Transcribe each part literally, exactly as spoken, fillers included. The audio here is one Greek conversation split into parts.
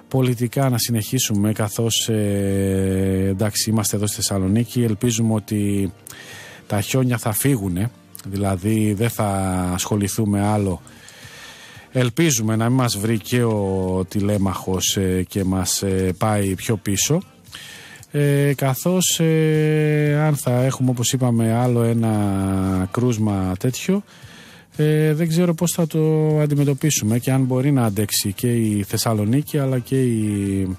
πολιτικά να συνεχίσουμε, καθώς ε, εντάξει είμαστε εδώ στη Θεσσαλονίκη. Ελπίζουμε ότι τα χιόνια θα φύγουν, δηλαδή δεν θα ασχοληθούμε άλλο. Ελπίζουμε να μην μας βρει και ο τηλέμαχος ε, και μας ε, πάει πιο πίσω. Ε, καθώς ε, αν θα έχουμε, όπως είπαμε, άλλο ένα κρούσμα τέτοιο, ε, δεν ξέρω πώς θα το αντιμετωπίσουμε και αν μπορεί να αντέξει και η Θεσσαλονίκη αλλά και οι,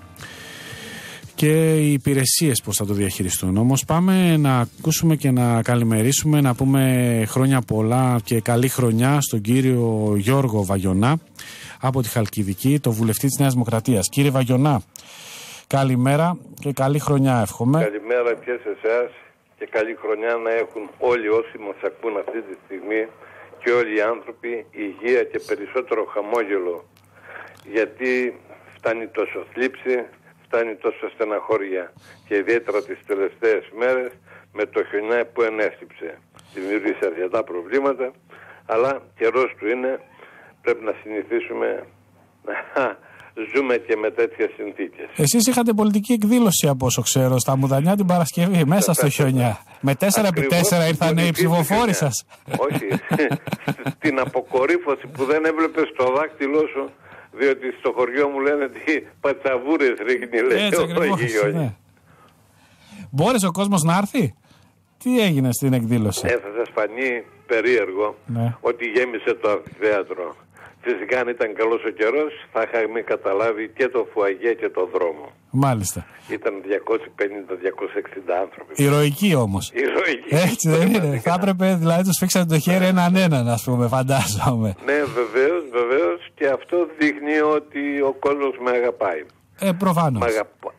και οι υπηρεσίες πώς θα το διαχειριστούν. Όμως πάμε να ακούσουμε και να καλημερίσουμε, να πούμε χρόνια πολλά και καλή χρονιά στον κύριο Γιώργο Βαγιονά από τη Χαλκιδική, το βουλευτή της Νέας Δημοκρατίας. Κύριε Βαγιονά, καλημέρα και καλή χρονιά εύχομαι. Καλημέρα και σε εσάς και καλή χρονιά να έχουν όλοι όσοι μας ακούν αυτή τη στιγμή και όλοι οι άνθρωποι υγεία και περισσότερο χαμόγελο, γιατί φτάνει τόσο θλίψη, φτάνει τόσο στεναχώρια και ιδιαίτερα τις τελευταίες μέρες με το χιονιά που ενέστυψε. Δημιούργησε αρκετά προβλήματα, αλλά καιρός του είναι, πρέπει να συνηθίσουμε να ζούμε και με τέτοιες συνθήκες. Εσείς είχατε πολιτική εκδήλωση από όσο ξέρω στα Μουδανιά την Παρασκευή, μέσα στο χιονιά. Με τέσσερα επί τέσσερα ήρθαν οι ψηφοφόροι σας. Όχι, στην αποκορύφωση που δεν έβλεπες το δάκτυλό σου, διότι στο χωριό μου λένε τι πατσαβούρες ρίχνει, λέει. Έτσι ακριβώς, ναι. Μπόρεσε ο κόσμος να έρθει? Τι έγινε στην εκδήλωση? Ε, θα σας φανεί περίεργο, ναι, ότι γέμισε το αμφιθέατρο. Φυσικά αν ήταν καλός ο καιρός θα είχαμε καταλάβει και το φουαγέ και το δρόμο. Μάλιστα. Ήταν διακόσιοι πενήντα με διακόσιοι εξήντα άνθρωποι. Ηρωική όμως. Ηρωική. Έτσι δεν είναι? Θα έπρεπε, δηλαδή τους φίξατε το χέρι έναν έναν, ας πούμε, φαντάζομαι. Ναι, βεβαίως, βεβαίως, και αυτό δείχνει ότι ο κόσμος με αγαπάει. Ε, προφανώς. Με αγαπά...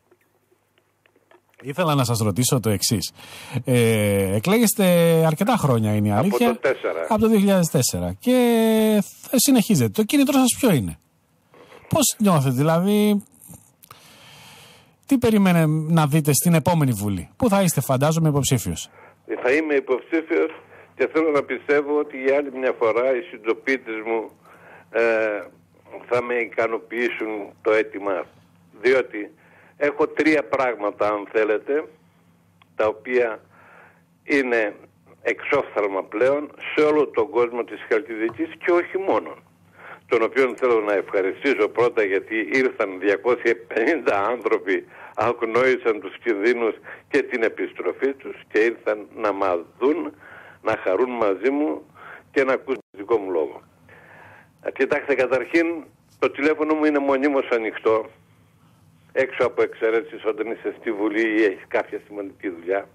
Ήθελα να σας ρωτήσω το εξής. Ε, εκλέγεστε αρκετά χρόνια, είναι η αλήθεια. Από το τέσσερα. Από το δύο χιλιάδες τέσσερα. Και συνεχίζετε. Το κίνητρό σας ποιο είναι? Πώς νιώθετε, δηλαδή, τι περιμένετε να δείτε στην επόμενη Βουλή? Πού θα είστε, φαντάζομαι, υποψήφιος? Θα είμαι υποψήφιος και θέλω να πιστεύω ότι για άλλη μια φορά οι συντοπίτες μου ε, θα με ικανοποιήσουν το αίτημα. Διότι έχω τρία πράγματα, αν θέλετε, τα οποία είναι εξόφθαλμα πλέον σε όλο τον κόσμο της Χαλκιδικής και όχι μόνο. Τον οποίο θέλω να ευχαριστήσω πρώτα γιατί ήρθαν διακόσιοι πενήντα άνθρωποι, αγνόησαν τους κινδύνους και την επιστροφή τους και ήρθαν να μας δουν, να χαρούν μαζί μου και να ακούσουν το δικό μου λόγο. Κοιτάξτε, καταρχήν το τηλέφωνο μου είναι μονίμως ανοιχτό, έξω από εξαιρέσεις όταν είσαι στη Βουλή ή έχεις κάποια σημαντική δουλειά.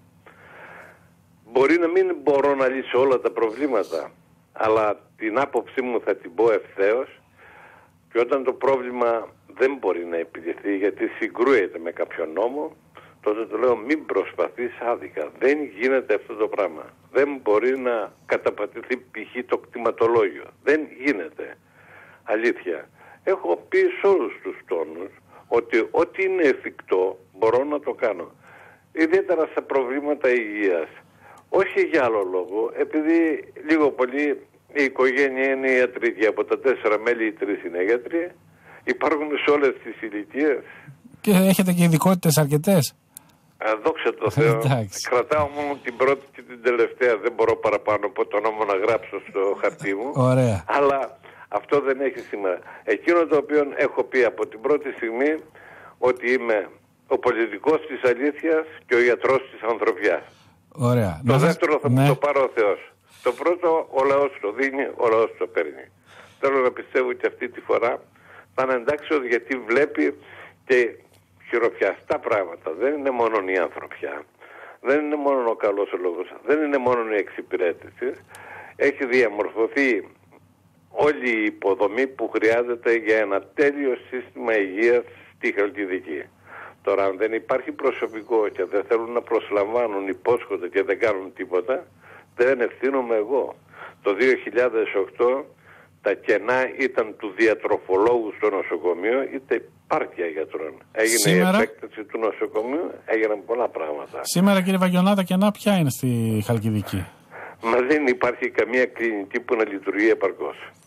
Μπορεί να μην μπορώ να λύσω όλα τα προβλήματα, αλλά την άποψή μου θα την πω ευθέως, και όταν το πρόβλημα δεν μπορεί να επιληθεί γιατί συγκρούεται με κάποιο νόμο, τότε το λέω μην προσπαθείς άδικα. Δεν γίνεται αυτό το πράγμα. Δεν μπορεί να καταπατηθεί π.χ. το κτηματολόγιο. Δεν γίνεται. Αλήθεια. Έχω πει σε όλους τους τόνους ότι ό,τι είναι εφικτό μπορώ να το κάνω. Ιδιαίτερα στα προβλήματα υγείας. Όχι για άλλο λόγο, επειδή λίγο πολύ η οικογένεια είναι ιατρική. Από τα τέσσερα μέλη οι τρεις είναι γιατροί. Υπάρχουν σε όλες τις ηλικίες. Και έχετε και ειδικότητες αρκετές. Α, δόξα τω Θεώ. Κρατάω μόνο την πρώτη και την τελευταία. Δεν μπορώ παραπάνω από το νόμο να γράψω στο χαρτί μου. Ωραία. Αλλά αυτό δεν έχει σήμερα. Εκείνο το οποίο έχω πει από την πρώτη στιγμή, ότι είμαι ο πολιτικός της αλήθειας και ο γιατρός της ανθρωπιάς. Ωραία. Το να δεύτερο θα ναι. μου το πάρει ο Θεός. Το πρώτο, ο λαός το δίνει, ο λαός το παίρνει. Θέλω να πιστεύω και αυτή τη φορά θα είναι εντάξει, γιατί βλέπει και χειροπιαστά πράγματα. Δεν είναι μόνο η ανθρωπιά. Δεν είναι μόνο ο καλός ο λόγος. Δεν είναι μόνο η εξυπηρέτηση. Έχει διαμορφωθεί όλη η υποδομή που χρειάζεται για ένα τέλειο σύστημα υγείας στη Χαλκιδική. Τώρα, αν δεν υπάρχει προσωπικό και δεν θέλουν να προσλαμβάνουν, υπόσχονται και δεν κάνουν τίποτα, δεν ευθύνομαι εγώ. Το δύο χιλιάδες οκτώ τα κενά ήταν του διατροφολόγου στο νοσοκομείο, είτε πάρκια γιατρών. Έγινε σήμερα η επέκταση του νοσοκομείου, έγιναν πολλά πράγματα. Σήμερα, κύριε Βαγιονά, τα κενά ποια είναι στη Χαλκιδική? Μα δεν υπάρχει καμία κλινική που να λειτουργεί επαρκώς.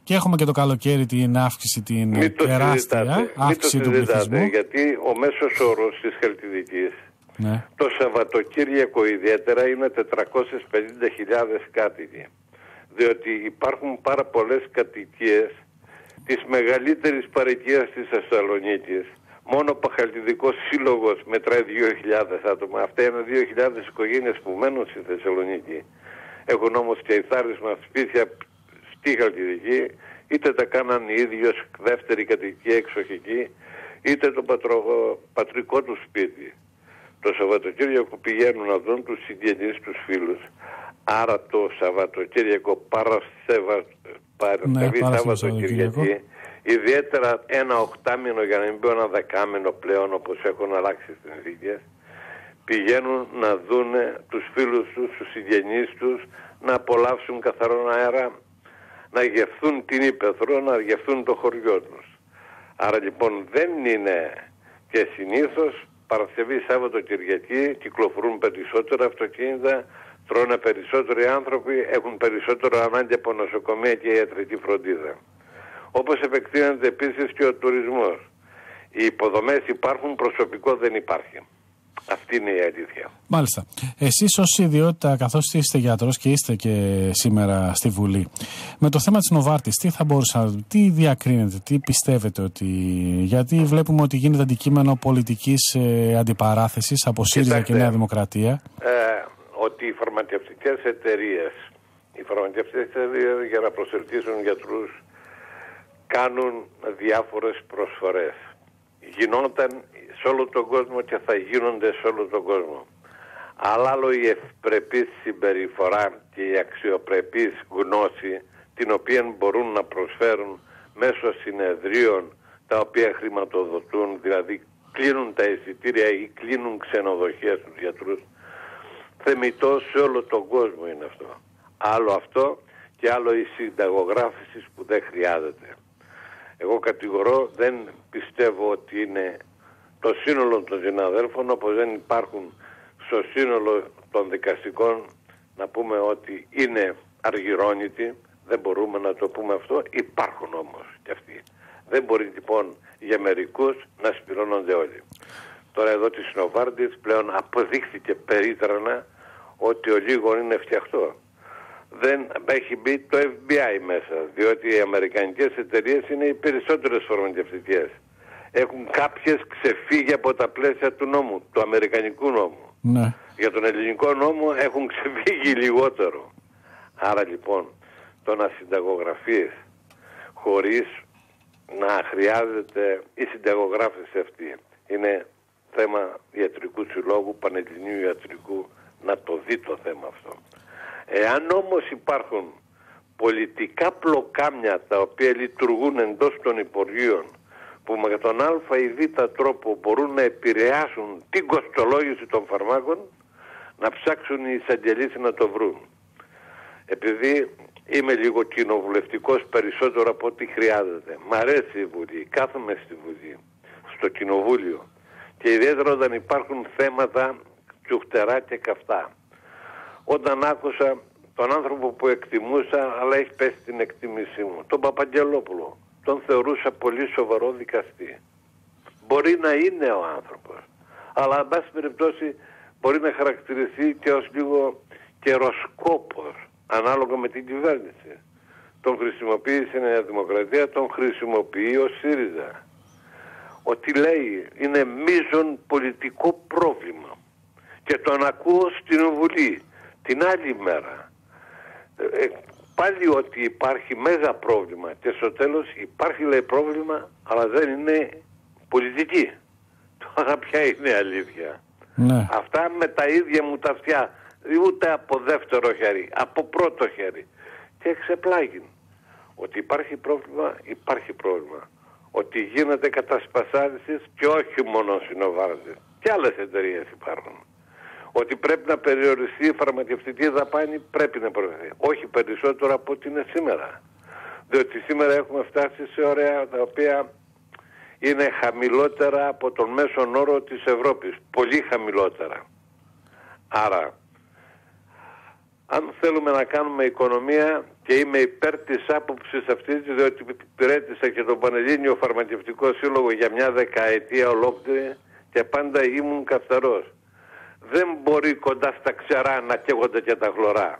Και έχουμε και το καλοκαίρι την αύξηση, την Μην τεράστια αύξηση του πληθυσμού. Γιατί ο μέσος όρος της Χαλκιδικής, ναι, το Σαββατοκύριακο ιδιαίτερα είναι τετρακόσιες πενήντα χιλιάδες κάτοικοι. Διότι υπάρχουν πάρα πολλές κατοικίες της μεγαλύτερης παροικίας της Θεσσαλονίκης. Μόνο ο Παχαλτιδικός Σύλλογος μετράει δύο χιλιάδες άτομα. Αυτά είναι δύο χιλιάδες οικογένειες που μένουν στη Θεσσαλονίκη. Έχουν όμως και ηθάρισμα σπίτια στη Χαλκιδική, είτε τα κάναν οι ίδιοι ως δεύτερη κατοικία εξοχική, είτε το πατρο... πατρικό του σπίτι. Το Σαββατοκύριακο πηγαίνουν να δουν τους συγγενείς, τους φίλους. Άρα το Σαββατοκύριακο Παρασκευή, Παρασκευή, ναι, Σαββατοκυριακή, ιδιαίτερα ένα οκτάμινο, για να μην πω ένα δεκάμινο πλέον όπως έχουν αλλάξει στις συνθήκες, πηγαίνουν να δούνε τους φίλους τους, τους συγγενείς τους, να απολαύσουν καθαρόν αέρα, να γευθούν την ύπαιθρο, να γευθούν το χωριό τους. Άρα λοιπόν δεν είναι, και συνήθως Παρασκευή, Σάββατο, Κυριακή κυκλοφορούν περισσότερα αυτοκίνητα, τρώνε περισσότεροι άνθρωποι, έχουν περισσότερο ανάγκη από νοσοκομεία και ιατρική φροντίδα. Όπως επεκτείνεται επίσης και ο τουρισμός. Οι υποδομές υπάρχουν, προσωπικό δεν υπάρχει. Αυτή είναι η αλήθεια. Μάλιστα. Εσείς ως ιδιότητα, καθώς είστε γιατρός και είστε και σήμερα στη Βουλή, με το θέμα της Νοβάρτης, τι θα μπορούσα, τι διακρίνετε, τι πιστεύετε ότι... Γιατί βλέπουμε ότι γίνεται αντικείμενο πολιτικής ε, αντιπαράθεσης από ΣΥΡΙΖΑ και Νέα Δημοκρατία. Ε, ότι οι φαρμακευτικές εταιρείες, οι φαρμακευτικές εταιρείες για να προσελκύσουν γιατρούς κάνουν διάφορες προσφορές. Γινόταν σε όλο τον κόσμο και θα γίνονται σε όλο τον κόσμο. Αλλά άλλο η ευπρεπής συμπεριφορά και η αξιοπρεπής γνώση την οποία μπορούν να προσφέρουν μέσω συνεδρίων τα οποία χρηματοδοτούν, δηλαδή κλείνουν τα εισιτήρια ή κλείνουν ξενοδοχεία στους γιατρούς. Θεμιτό σε όλο τον κόσμο είναι αυτό. Άλλο αυτό και άλλο η συνταγογράφηση που δεν χρειάζεται. Εγώ κατηγορώ, δεν πιστεύω ότι είναι το σύνολο των συναδέλφων, όπως δεν υπάρχουν στο σύνολο των δικαστικών, να πούμε ότι είναι αργυρώνητοι, δεν μπορούμε να το πούμε αυτό, υπάρχουν όμως και αυτοί. Δεν μπορεί λοιπόν για μερικούς να σπυρώνονται όλοι. Τώρα εδώ της Νοβάρτης πλέον αποδείχθηκε περίτρανα ότι ο λίγο είναι φτιαχτό. Δεν έχει μπει το Εφ Μπι Άι μέσα, διότι οι αμερικανικές εταιρείες είναι οι περισσότερες φαρμακευτικές. Έχουν κάποιες ξεφύγει από τα πλαίσια του νόμου, του αμερικανικού νόμου. Ναι. Για τον ελληνικό νόμο έχουν ξεφύγει λιγότερο. Άρα λοιπόν το να συνταγογραφείς χωρίς να χρειάζεται η συνταγογράφηση αυτή είναι θέμα ιατρικού συλλόγου, πανελληνίου ιατρικού, να το δει το θέμα αυτό. Εάν όμως υπάρχουν πολιτικά πλοκάμια τα οποία λειτουργούν εντός των Υπουργείων που με τον Α ή Β τρόπο μπορούν να επηρεάσουν την κοστολόγηση των φαρμάκων, να ψάξουν οι εισαγγελείς να το βρουν. Επειδή είμαι λίγο κοινοβουλευτικός περισσότερο από ό,τι χρειάζεται, μ' αρέσει η Βουλή, κάθομαι στη Βουλή, στο Κοινοβούλιο, και ιδιαίτερα όταν υπάρχουν θέματα τσουχτερά και καυτά. Όταν άκουσα τον άνθρωπο που εκτιμούσα, αλλά έχει πέσει την εκτίμησή μου, τον Παπαγγελόπουλο, τον θεωρούσα πολύ σοβαρό δικαστή. Μπορεί να είναι ο άνθρωπος, αλλά εν πάση περιπτώσει μπορεί να χαρακτηριστεί και ως λίγο καιροσκόπος, ανάλογα με την κυβέρνηση. Τον χρησιμοποίησε η Νέα Δημοκρατία, τον χρησιμοποιεί ο ΣΥΡΙΖΑ. Ότι λέει είναι μείζον πολιτικό πρόβλημα. Και τον ακούω στην Βουλή την άλλη μέρα. Ε, πάλι ότι υπάρχει μέγα πρόβλημα και στο τέλος υπάρχει λέει πρόβλημα, αλλά δεν είναι πολιτική. Τώρα ποια είναι η αλήθεια? Ναι. Αυτά με τα ίδια μου τα αυτιά, ούτε από δεύτερο χέρι, από πρώτο χέρι. Και εξεπλάγει. Ότι υπάρχει πρόβλημα, υπάρχει πρόβλημα. Ότι γίνεται κατασπασάρισης και όχι μόνο Νοβάρτης. Και άλλες εταιρείες υπάρχουν. Ότι πρέπει να περιοριστεί η φαρμακευτική δαπάνη, πρέπει να περιοριστεί. Όχι περισσότερο από ό,τι είναι σήμερα. Διότι σήμερα έχουμε φτάσει σε όρια τα οποία είναι χαμηλότερα από τον μέσον όρο της Ευρώπης. Πολύ χαμηλότερα. Άρα, αν θέλουμε να κάνουμε οικονομία και είμαι υπέρ της άποψης αυτής, διότι υπηρέτησα και τον Πανελλήνιο Φαρμακευτικό Σύλλογο για μια δεκαετία ολόκληρη και πάντα ήμουν καθαρός. Δεν μπορεί κοντά στα ξερά να καίγονται και τα χλωρά.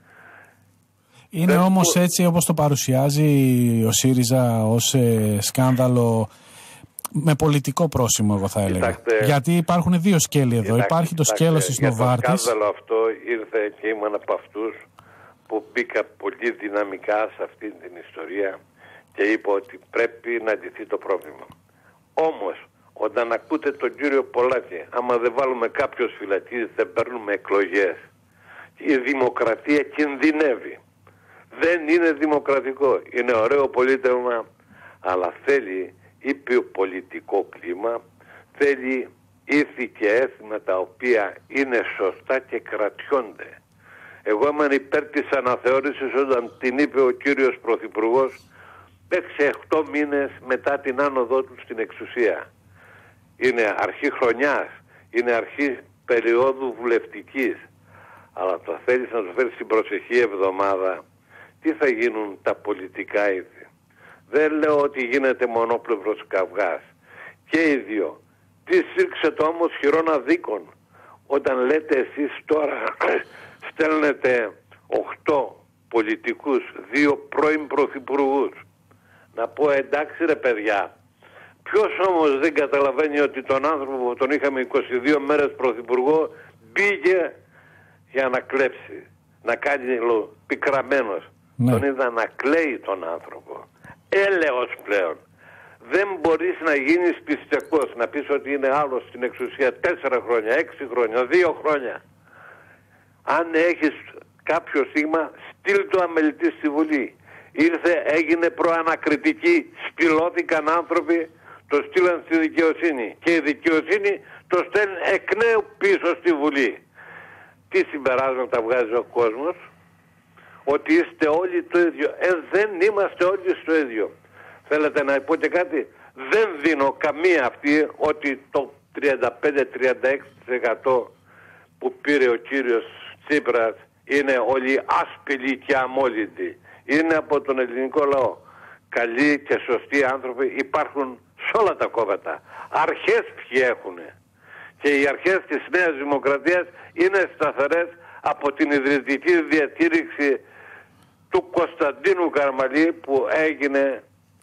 Είναι Δεν όμως μπο... έτσι όπως το παρουσιάζει ο ΣΥΡΙΖΑ ως ε, σκάνδαλο με πολιτικό πρόσημο, εγώ θα έλεγα. Κοιτάξτε, γιατί υπάρχουν δύο σκέλη εδώ. Κοιτάξτε, Υπάρχει το κοιτάξτε, σκέλος της Νοβάρτης. Το σκάνδαλο αυτό ήρθε και ήμουν από αυτούς που μπήκα πολύ δυναμικά σε αυτή την ιστορία και είπα ότι πρέπει να λυθεί το πρόβλημα. Όμως, όταν ακούτε τον κύριο Πολάκη, άμα δεν βάλουμε κάποιος φυλακή, δεν παίρνουμε εκλογές. Η δημοκρατία κινδυνεύει. Δεν είναι δημοκρατικό. Είναι ωραίο πολίτευμα, αλλά θέλει ήπιο πολιτικό κλίμα, θέλει ήθη και έθιμα τα οποία είναι σωστά και κρατιόνται. Εγώ ήμουν υπέρ της αναθεώρησης όταν την είπε ο κύριος Πρωθυπουργός έξι οχτώ μήνες μετά την άνοδό του στην εξουσία. Είναι αρχή χρονιάς, είναι αρχή περίοδου βουλευτικής, αλλά το θέλεις να το φέρεις στην προσεχή εβδομάδα. Τι θα γίνουν τα πολιτικά είδη. Δεν λέω ότι γίνεται μονόπλευρος καυγάς. Και οι δύο. Τι σύρξε το όμως χειρών αδίκων. Όταν λέτε εσείς τώρα στέλνετε οχτώ πολιτικούς, δύο πρώην πρωθυπουργούς. Να πω εντάξει ρε παιδιά. Ποιος όμως δεν καταλαβαίνει ότι τον άνθρωπο που τον είχαμε είκοσι δύο μέρες πρωθυπουργό μπήκε για να κλέψει. Να κάνει πικραμένος. Ναι. Τον είδα να κλαίει τον άνθρωπο. Έλεος πλέον. Δεν μπορείς να γίνεις πιστεκός, να πεις ότι είναι άλλος στην εξουσία τέσσερα χρόνια, έξι χρόνια, δύο χρόνια. Αν έχεις κάποιο σήμα, στείλ το αμελητή στη Βουλή. Ήρθε, έγινε προανακριτική, σπηλώθηκαν άνθρωποι, το στείλαν στη δικαιοσύνη. Και η δικαιοσύνη το στέλνει εκ νέου πίσω στη Βουλή. Τι συμπεράσματα βγάζει ο κόσμος? Ότι είστε όλοι το ίδιο. Ε, δεν είμαστε όλοι στο ίδιο. Θέλετε να πω και κάτι? Δεν δίνω καμία αυτή ότι το τριάντα πέντε με τριάντα έξι τοις εκατό που πήρε ο κύριος Τσίπρας είναι όλοι άσπηλοι και αμόλυντοι. Είναι από τον ελληνικό λαό. Καλοί και σωστοί άνθρωποι υπάρχουν σε όλα τα κόμματα. Αρχές ποιοι έχουν. Και οι αρχές της Νέας Δημοκρατίας είναι σταθερές από την ιδρυτική διατήρηξη του Κωνσταντίνου Καραμαλή που έγινε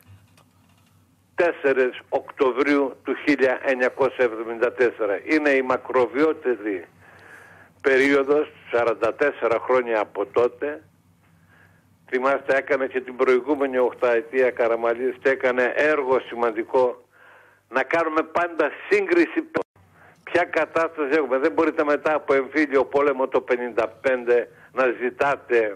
τέσσερις Οκτωβρίου του χίλια εννιακόσια εβδομήντα τέσσερα. Είναι η μακροβιότερη περίοδος, σαράντα τέσσερα χρόνια από τότε. Θυμάστε, έκανε και την προηγούμενη οχταετία Καραμαλής και έκανε έργο σημαντικό να κάνουμε πάντα σύγκριση ποια κατάσταση έχουμε. Δεν μπορείτε μετά από εμφύλιο πόλεμο το πενήντα πέντε να ζητάτε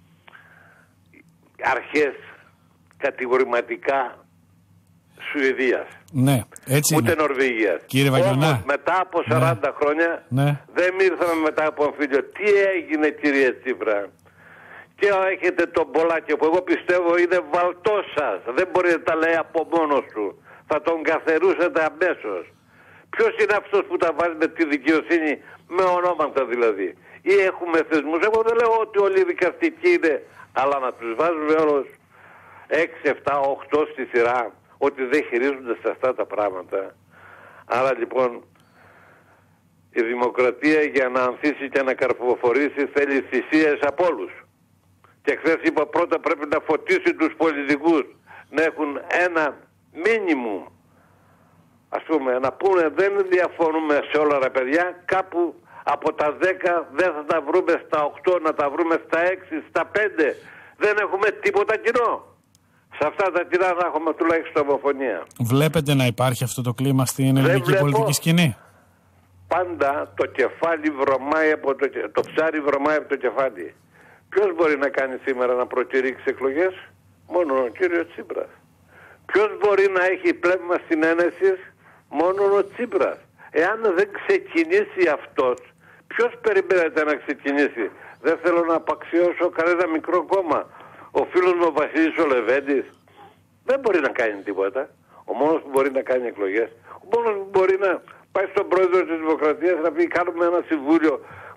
αρχές κατηγορηματικά Σουηδίας. Ναι, έτσι ούτε είναι. Νορβηγίας. Κύριε Βαγγελονά. Όμως μετά από σαράντα ναι. χρόνια ναι. δεν ήρθαμε μετά από εμφύλιο. Τι έγινε κύριε Τσίπρα? Και έχετε τον Πολάκη που εγώ πιστεύω είναι βαλτός σας. Δεν μπορείτε να τα λέει από μόνος του. Θα τον καθερούσατε αμέσως. Ποιος είναι αυτός που τα βάζει με τη δικαιοσύνη, με ονόματα δηλαδή? Ή έχουμε θεσμούς? Εγώ δεν λέω ότι όλοι οι δικαστικοί είναι, αλλά να τους βάζουμε όλους έξι, επτά, οκτώ στη σειρά, ότι δεν χειρίζονται σε αυτά τα πράγματα. Άρα λοιπόν η δημοκρατία για να ανθίσει και να καρποφορήσει θέλει θυσίες από όλους. Και χθες είπα πρώτα πρέπει να φωτίσει τους πολιτικούς, να έχουν ένα μίνιμουμ. Ας πούμε, να πούνε δεν διαφωνούμε σε όλα τα παιδιά, κάπου από τα δέκα δεν θα τα βρούμε στα οκτώ, να τα βρούμε στα έξι, στα πέντε. Δεν έχουμε τίποτα κοινό. Σε αυτά τα κοινά θα έχουμε τουλάχιστον ομοφωνία. Βλέπετε να υπάρχει αυτό το κλίμα στην ελληνική πολιτική σκηνή? Πάντα το κεφάλι βρωμάει από το, το ψάρι βρωμάει από το κεφάλι. Ποιος μπορεί να κάνει σήμερα να προκηρύξει εκλογές? Μόνο ο κύριος Τσίπρας. Ποιος μπορεί να έχει πνεύμα συνένεσης? Μόνο ο Τσίπρας. Εάν δεν ξεκινήσει αυτός, ποιος περιμένετε να ξεκινήσει? Δεν θέλω να απαξιώσω κανένα μικρό κόμμα. Ο φίλος μου ο Βασίλης ο Λεβέντης δεν μπορεί να κάνει τίποτα. Ο μόνος που μπορεί να κάνει εκλογές, ο μόνος που μπορεί να πάει στον πρόεδρο της Δημοκρατίας να πει κάνουμε ένα συμβούλιο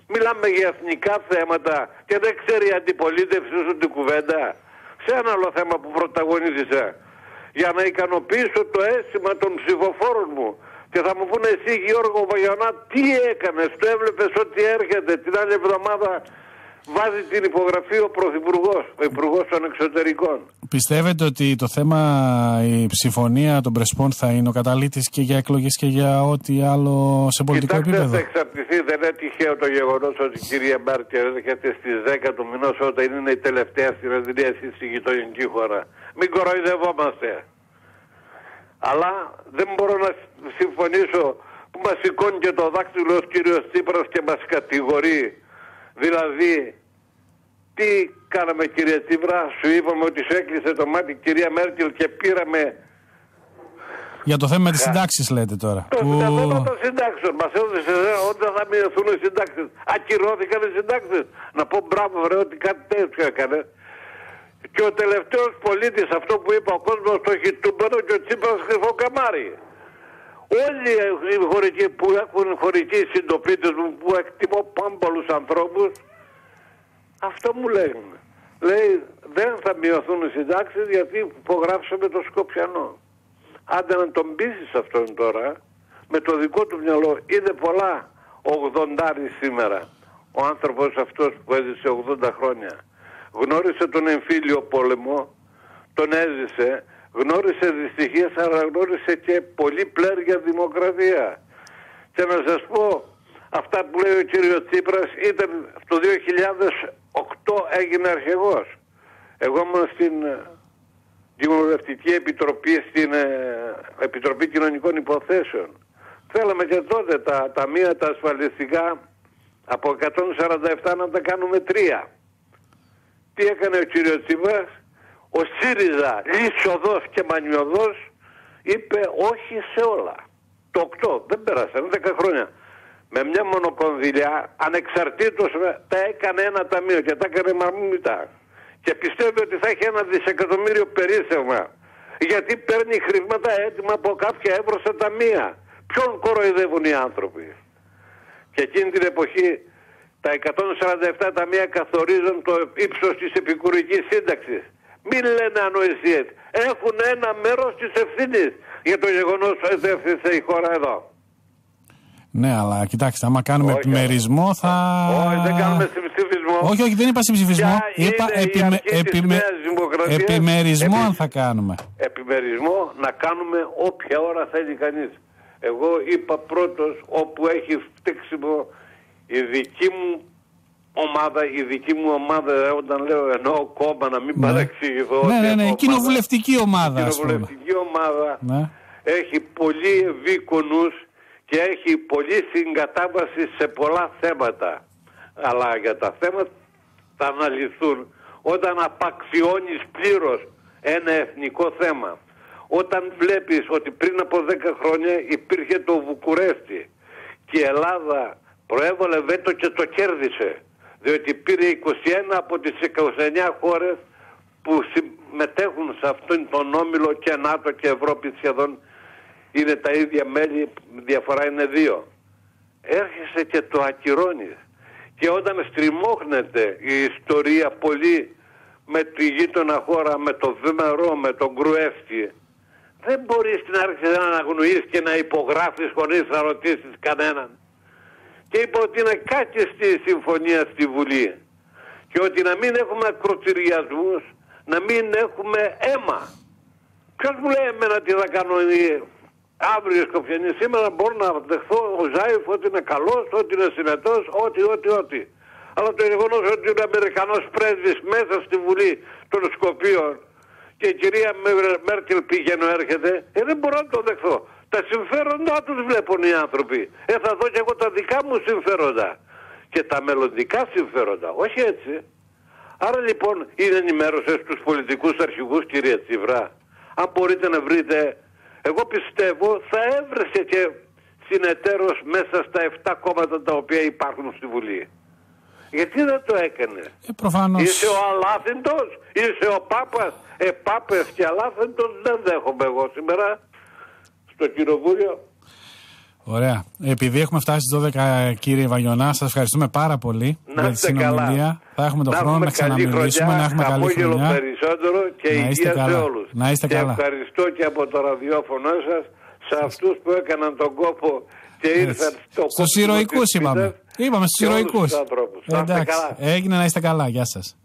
Μιλάμε για εθνικά θέματα και δεν ξέρει η αντιπολίτευση σου την κουβέντα. Σε ένα άλλο θέμα που πρωταγωνίζησα. Για να ικανοποιήσω το αίσθημα των ψηφοφόρων μου. Και θα μου πούνε εσύ Γιώργο Βαγιανά τι έκανες, το έβλεπες ότι έρχεται την άλλη εβδομάδα βάζει την υπογραφή ο Πρωθυπουργός, ο Υπουργός των Εξωτερικών. Πιστεύετε ότι το θέμα, η ψηφωνία των Πρεσπών θα είναι ο καταλήτης και για εκλογές και για ό,τι άλλο σε πολιτικό Κοιτάξτε, επίπεδο? θα εξαρτηθεί, δεν είναι τυχαίο το γεγονός ότι η κυρία Μέρκελ έρχεται στις δέκα του μηνός όταν είναι η τελευταία συνεδρίαση στη γειτονική χώρα. Μην κοροϊδευόμαστε. Αλλά δεν μπορώ να συμφωνήσω που μας σηκώνει και το δάκτυλο ο κύριος Τσίπρας και μας κατηγορεί. Δηλαδή, τι κάναμε κύριε Τσίπρα, σου είπαμε ότι σου έκλεισε το μάτι κυρία Μέρκελ και πήραμε... Για το θέμα της συντάξης λέτε τώρα. Το που... θέμα των συντάξεων. Μας έδωσε όταν θα μειωθούν οι συντάξεις. Ακυρώθηκαν οι συντάξεις. Να πω μπράβο βρε ότι κάτι τέτοιο έκανε. Και ο τελευταίος πολίτης, αυτό που είπε ο κόσμος, το έχει τούμπανο και ο Τσίπρας κρυφό καμάρι. Όλοι οι χωρικοί που έχουν χωρικοί συντοπίτες μου που εκτιμώ πάμπολους ανθρώπους, αυτό μου λέγουν. Λέει δεν θα μειωθούν οι συντάξεις γιατί υπογράψαμε το Σκοπιανό. Άντε να τον πείσεις αυτόν τώρα, με το δικό του μυαλό, είδε πολλά ογδοντάρι σήμερα. Ο άνθρωπος αυτός που έζησε ογδόντα χρόνια. Γνώρισε τον εμφύλιο πόλεμο, τον έζησε, γνώρισε δυστυχίες, αλλά γνώρισε και πολύ πλέρια δημοκρατία. Και να σας πω, αυτά που λέει ο κύριος Τσίπρας ήταν το δύο χιλιάδες οκτώ έγινε αρχηγός. Εγώ ήμουν στην Δημοκρατική Επιτροπή, στην Επιτροπή Κοινωνικών Υποθέσεων. Θέλαμε και τότε τα ταμεία τα ασφαλιστικά από εκατόν σαράντα επτά να τα κάνουμε τρία. Τι έκανε ο κύριος Τσίπρας? Ο ΣΥΡΙΖΑ λύσοδος και μανιωδός είπε όχι σε όλα. Το οκτώ, δεν πέρασαν δέκα χρόνια. Με μια μονοκονδυλιά ανεξαρτήτως τα έκανε ένα ταμείο και τα έκανε μαρμούτα. Και πιστεύει ότι θα έχει ένα δισεκατομμύριο περίσσευμα. Γιατί παίρνει χρήματα έτοιμα από κάποια εύρωσα ταμεία. Ποιον κοροϊδεύουν οι άνθρωποι? Και εκείνη την εποχή τα εκατόν σαράντα επτά ταμεία καθορίζουν το ύψος της επικουρικής σύνταξης. Μην λένε ανοησίες. Έχουν ένα μέρος της ευθύνης για το γεγονός ότι έφτασε η χώρα εδώ. Ναι, αλλά κοιτάξτε, άμα κάνουμε όχι, επιμερισμό θα... Όχι, δεν κάνουμε συμψηφισμό. Όχι, όχι, δεν είπα συμψηφισμό. Είπα επιμε... επιμε... επιμερισμό Επι... αν θα κάνουμε. Επιμερισμό να κάνουμε όποια ώρα θέλει κανείς. Εγώ είπα πρώτος όπου έχει φτύξιμο η δική μου ομάδα, η δική μου ομάδα, όταν λέω εννοώ κόμμα, να μην ναι. παρεξηγηθώ. Ναι, ναι, ναι, ναι. Κοινοβουλευτική ομάδα. Η κοινοβουλευτική ομάδα ναι. έχει πολύ ευήκονους και έχει πολύ συγκατάβαση σε πολλά θέματα. Αλλά για τα θέματα θα αναλυθούν όταν απαξιώνεις πλήρως ένα εθνικό θέμα. Όταν βλέπεις ότι πριν από δέκα χρόνια υπήρχε το Βουκουρέστι και η Ελλάδα προέβαλε βέτο και το κέρδισε. Διότι πήρε είκοσι ένα από τις είκοσι εννιά χώρες που συμμετέχουν σε αυτόν τον όμιλο και ΝΑΤΟ και Ευρώπη σχεδόν είναι τα ίδια μέλη, διαφορά είναι δύο. Έρχεσαι και το ακυρώνεις. Και όταν στριμώχνεται η ιστορία πολύ με τη γείτονα χώρα, με το Βημερό, με τον Γκρουεύσκι, δεν μπορείς να άρχισεις να αναγνωρίσεις και να υπογράφεις χωρίς να ρωτήσεις κανέναν. Και είπε ότι είναι κάκιστη η συμφωνία στη Βουλή. Και ότι να μην έχουμε ακροτηριασμούς, να μην έχουμε αίμα. Ποιος μου λέει εμένα τι θα κάνω αύριο Σκοπιανή? Σήμερα μπορώ να δεχθώ ο Ζάιφ ότι είναι καλός, ότι είναι συνετός, ότι, ότι, ότι. Αλλά το γεγονός ότι είναι Αμερικανός πρέσβης μέσα στη Βουλή των Σκοπίων και η κυρία Μέρκελ πηγαίνει έρχεται, ε, δεν μπορώ να το δεχθώ. Τα συμφέροντά τους βλέπουν οι άνθρωποι. Ε, θα δω και εγώ τα δικά μου συμφέροντα. Και τα μελλοντικά συμφέροντα. Όχι έτσι. Άρα λοιπόν είναι ενημέρωση στους πολιτικούς αρχηγούς, κυρία Τσίπρα. Αν μπορείτε να βρείτε, εγώ πιστεύω θα έβρεσε και συνεταίρος μέσα στα επτά κόμματα τα οποία υπάρχουν στη Βουλή. Γιατί δεν το έκανε? Ε, προφανώς... Είσαι ο αλάθεντος, είσαι ο Πάπας. Ε, Πάπες και αλάθεντος δεν δέχομαι εγώ σήμερα στο κοινοβούλιο. Ωραία. Επειδή έχουμε φτάσει στις δώδεκα, κύριε Βαγιονά, σας ευχαριστούμε πάρα πολύ να για τη συνομιλία. Καλά. Θα έχουμε τον να χρόνο να ξαναμιλήσουμε, χρονιά, να έχουμε καλή χρονιά. Περισσότερο και υγεία σε όλους. Να είστε και καλά. ευχαριστώ και από το ραδιόφωνο σας σε αυτούς που έκαναν τον κόπο και ήρθαν στο στους ηρωικούς είπαμε. Είπαμε στους ηρωικούς. Εντάξει, έγινε, να είστε καλά. Γεια σας.